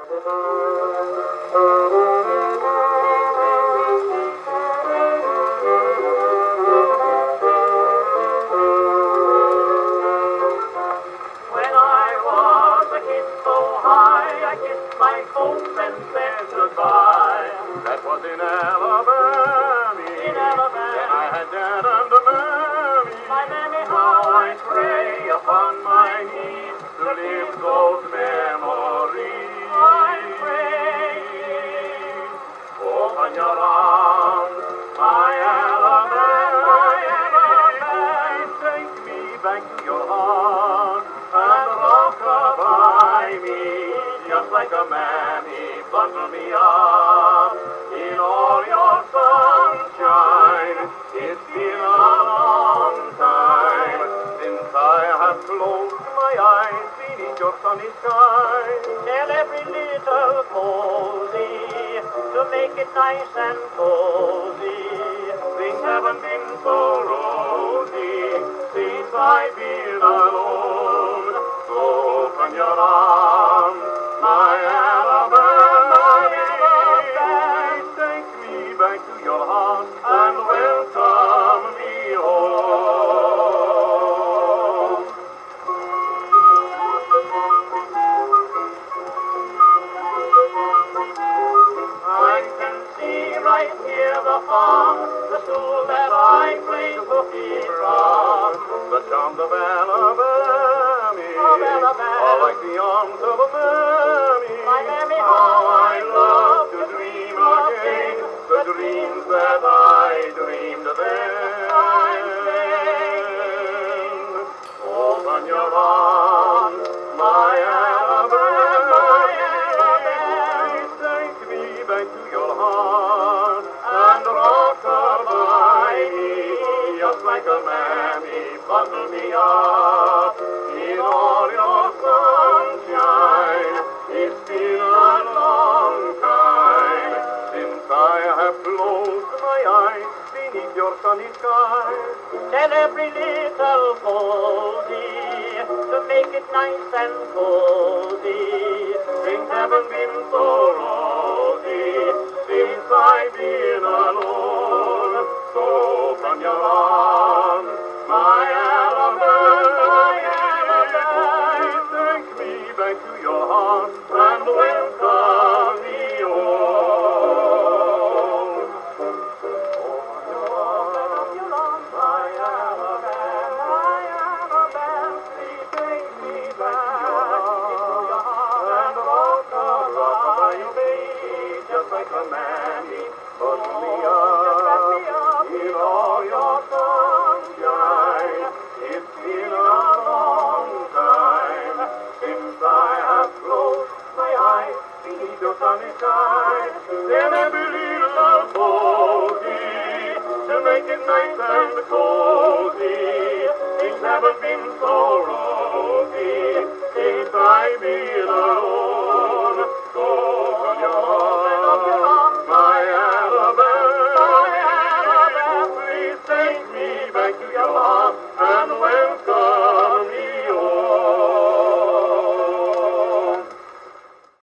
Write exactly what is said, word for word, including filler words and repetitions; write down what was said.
My folks and said goodbye. That was in Alabama. In Alabama. Then I had Dad and Mammy. My mammy, Now I pray upon my knees to live those memories. I pray. Open your arms, my Alabama. My Alabama. Take me back to your heart and rock by me. Just like a mammy, bundle me up in all your sunshine. It's been a long time since I have closed my eyes beneath your sunny sky. Tell every little posy to make it nice and cozy. Things haven't been so rosy since I've been alone. So open your arms, my Alabama, take me back to your heart and welcome me home. I can see right here the farm, the stool that I played hooky from, the charms of Alabama, Of Alabama. are like the arms of a mammy. My mammy, How I love to dream again the dreams that I dreamed then. Open your arms, my Alabama, take me back to your heart and rock by me, just like a mammy, bundle me up in all your sunshine. It's been a long time since I have closed my eyes beneath your sunny sky. Tell every little posy to make it nice and cozy. Things haven't been so rosy since I've been alone. So open your arms, my Alabama, take me back to your heart and welcome me home. My Alabama, my Alabama, please take me back to your heart and rock by me, Just like a mammy, bundle me just wrap me up up in all your sunshine. It's been a long time since I have closed my eyes beneath your sunny sky. Then every little posy to make it nice and cozy. Things haven't been so rosy since I've been alone. So open your heart.